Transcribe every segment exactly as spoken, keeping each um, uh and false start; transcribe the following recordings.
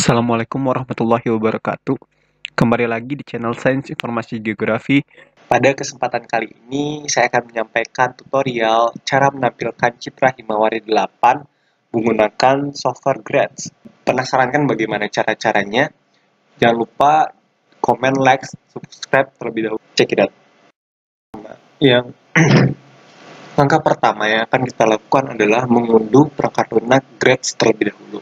Assalamualaikum warahmatullahi wabarakatuh. Kembali lagi di channel Sains Informasi Geografi. Pada kesempatan kali ini, saya akan menyampaikan tutorial cara menampilkan citra Himawari delapan menggunakan software Grads. Penasaran kan bagaimana cara-caranya? Jangan lupa komen, like, subscribe terlebih dahulu. Check it out. Yang langkah pertama yang akan kita lakukan adalah mengunduh perangkat lunak Grads terlebih dahulu.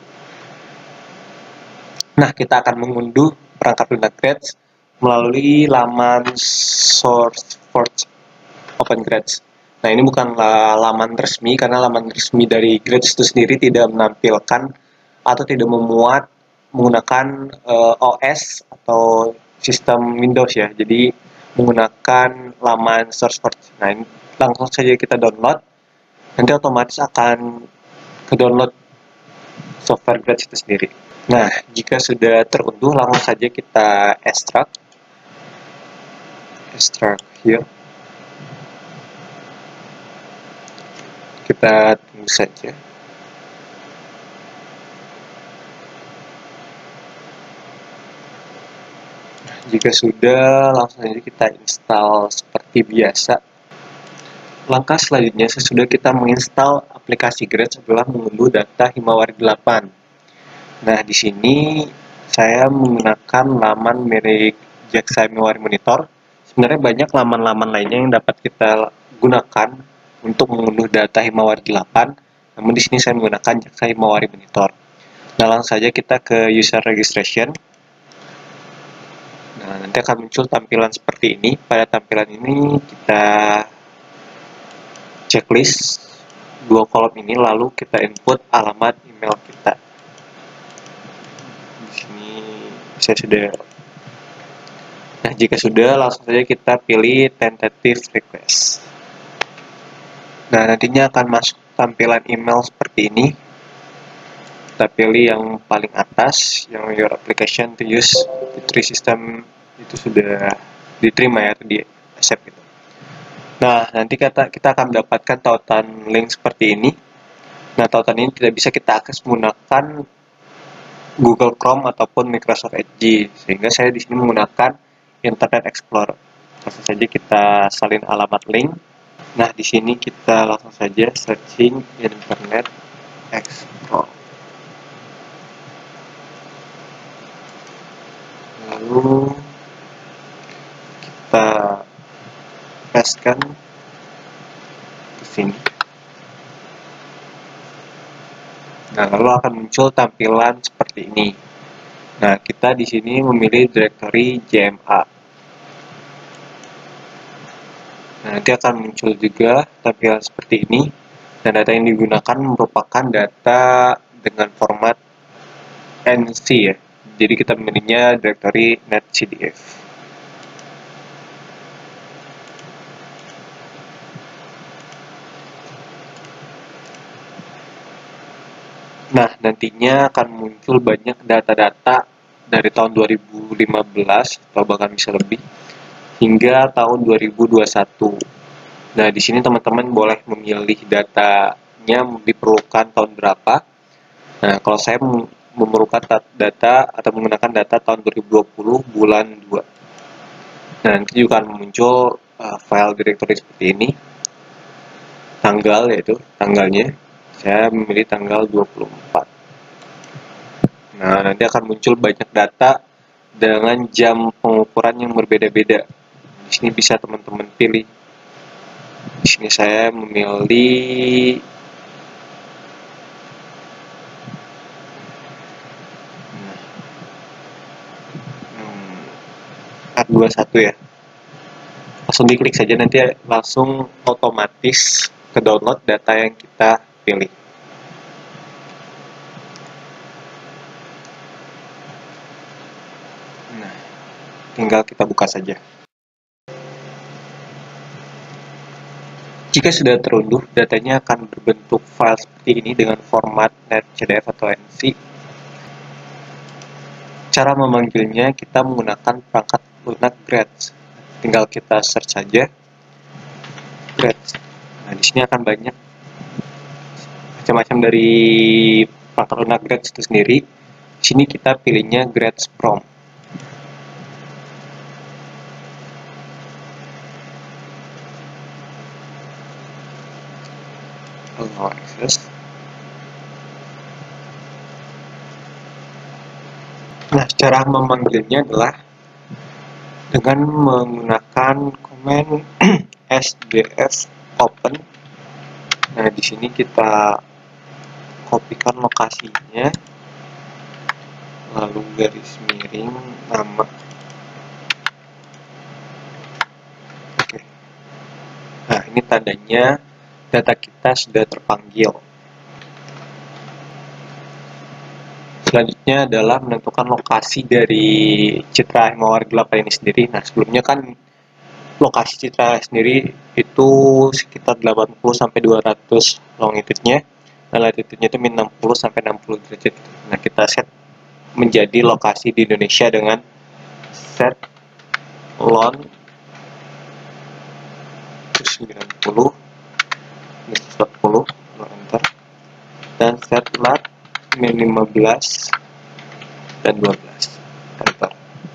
Nah, kita akan mengunduh perangkat lunak Grads melalui laman SourceForge OpenGrads. Nah, ini bukanlah laman resmi, karena laman resmi dari Grads itu sendiri tidak menampilkan atau tidak memuat menggunakan uh, O S atau sistem Windows ya. Jadi, menggunakan laman SourceForge. Nah, ini langsung saja kita download. Nanti otomatis akan ke-download software Grads itu sendiri. Nah, jika sudah terunduh, langsung saja kita extract. Extract here. Kita tunggu saja. Nah, jika sudah, langsung saja kita install seperti biasa. Langkah selanjutnya, sesudah kita menginstal aplikasi Grads adalah mengunduh data Himawari delapan. Nah, di sini saya menggunakan laman milik Jaksa Himawari Monitor. Sebenarnya banyak laman-laman lainnya yang dapat kita gunakan untuk mengunduh data Himawari delapan. Namun di sini saya menggunakan Jaksa Himawari Monitor. Nah, langsung saja kita ke user registration. Nah, nanti akan muncul tampilan seperti ini. Pada tampilan ini kita checklist dua kolom ini, lalu kita input alamat email kita. Saya sudah. Nah, jika sudah, langsung saja kita pilih tentative request. Nah, nantinya akan masuk tampilan email seperti ini. Kita pilih yang paling atas, yang your application to use the three system itu sudah diterima ya, atau di accept gitu. Nah, nanti kita, kita akan mendapatkan tautan link seperti ini. Nah, tautan ini tidak bisa kita akses menggunakan Google Chrome ataupun Microsoft Edge, sehingga saya di sini menggunakan Internet Explorer. Langsung saja kita salin alamat link. Nah, di sini kita langsung saja searching Internet Explorer. Lalu kita pastekan ke sini. Nah, lalu akan muncul tampilan seperti ini. Nah, kita di sini memilih directory J M A. Nah, nanti akan muncul juga tampilan seperti ini. Dan data yang digunakan merupakan data dengan format N C ya. Jadi kita memilihnya directory netcdf. Nah, nantinya akan muncul banyak data-data dari tahun dua ribu lima belas atau bahkan bisa lebih hingga tahun dua ribu dua puluh satu. Nah, di sini teman-teman boleh memilih datanya diperlukan tahun berapa. Nah, kalau saya memerlukan data atau menggunakan data tahun dua ribu dua puluh bulan dua. Nah, nanti juga akan muncul uh, file directory seperti ini. Tanggal yaitu tanggalnya. Saya memilih tanggal dua puluh empat. Nah, nanti akan muncul banyak data dengan jam pengukuran yang berbeda-beda. Di sini bisa teman-teman pilih. Di sini saya memilih R dua puluh satu ya. Langsung diklik saja, nanti langsung otomatis ke download data yang kita pilih. Nah, tinggal kita buka saja. Jika sudah terunduh, datanya akan berbentuk file seperti ini dengan format netcdf atau N C. Cara memanggilnya, kita menggunakan perangkat lunak Grads. Tinggal kita search saja Grads. Nah, di sini akan banyak macam-macam dari perangkat lunak Grads itu sendiri. Di sini kita pilihnya grades from. Allow access. Nah, cara memanggilnya adalah dengan menggunakan command sds open. Nah, di sini kita kopikan lokasinya, lalu garis miring nama. Oke. Nah, ini tandanya data kita sudah terpanggil. Selanjutnya adalah menentukan lokasi dari Citra Himawari delapan ini sendiri. Nah, sebelumnya kan lokasi Citra sendiri itu sekitar delapan puluh sampai dua ratus longitude-nya. Nah, latitude-nya itu min enam puluh sampai enam puluh derajat. Nah, kita set menjadi lokasi di Indonesia dengan set lon sembilan puluh, empat puluh, enter, dan set lat min lima belas dan dua belas, enter.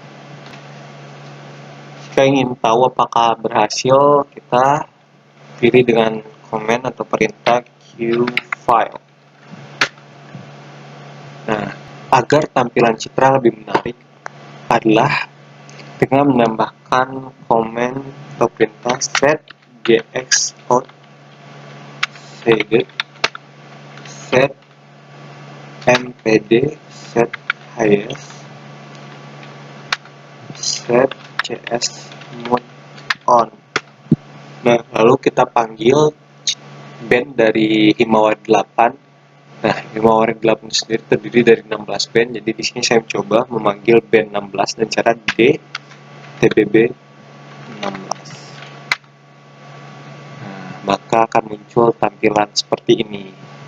Jika ingin tahu apakah berhasil, kita pilih dengan command atau perintah qfile. Nah, agar tampilan Citra lebih menarik adalah dengan menambahkan command atau perintah set gxout cd set mpd set highest set cs mode on. Nah, lalu kita panggil band dari Himawari delapan. Nah, Himawari delapan sendiri terdiri dari enam belas band. Jadi di sini saya mencoba memanggil band enam belas dan cara D tbb enam belas. Nah, maka akan muncul tampilan seperti ini.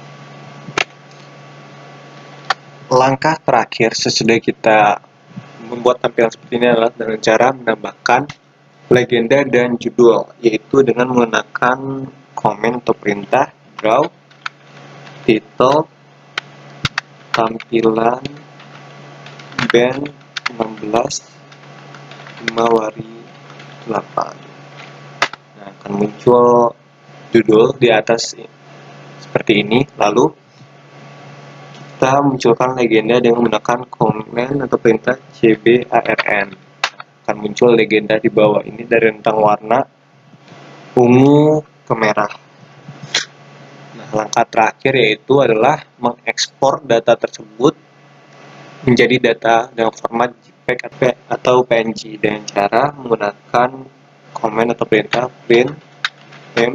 Langkah terakhir sesudah kita membuat tampilan seperti ini adalah dengan cara menambahkan legenda dan judul, yaitu dengan menggunakan komen atau perintah draw title tampilan band enam belas Himawari delapan. Nah, akan muncul judul di atas seperti ini. Lalu kita munculkan legenda dengan menggunakan komen atau perintah cbarn. Akan muncul legenda di bawah ini dari rentang warna ungu ke merah. Nah, langkah terakhir yaitu adalah mengekspor data tersebut menjadi data dalam format JPEG atau P N G dengan cara menggunakan komen atau perintah print name.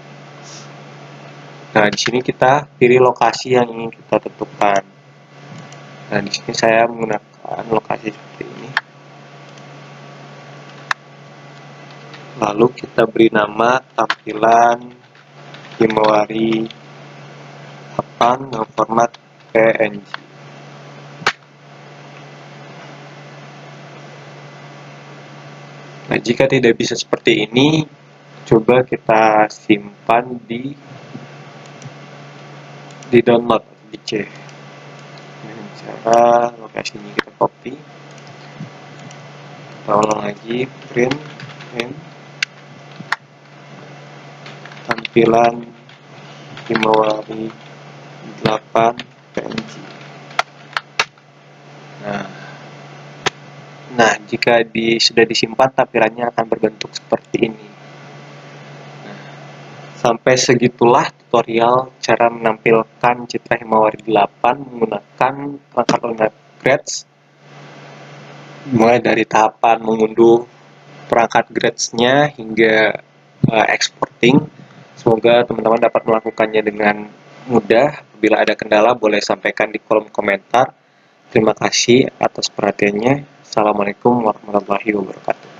Nah, di sini kita pilih lokasi yang ingin kita tentukan. Nah, di sini saya menggunakan lokasi seperti ini. Lalu kita beri nama tampilan Himawari delapan dalam format P N G. Nah, jika tidak bisa seperti ini, coba kita simpan di di download di C. Dengan cara lokasinya kita copy. Kita ulang lagi print in tampilan Himawari delapan P N G. Nah, nah jika di, sudah disimpan, tampilannya akan berbentuk seperti ini. Nah, sampai segitulah tutorial cara menampilkan Citra Himawari delapan menggunakan perangkat lunak grades, mulai dari tahapan mengunduh perangkat grades-nya hingga uh, exporting. Semoga teman-teman dapat melakukannya dengan mudah. Bila ada kendala, boleh sampaikan di kolom komentar. Terima kasih atas perhatiannya. Assalamualaikum warahmatullahi wabarakatuh.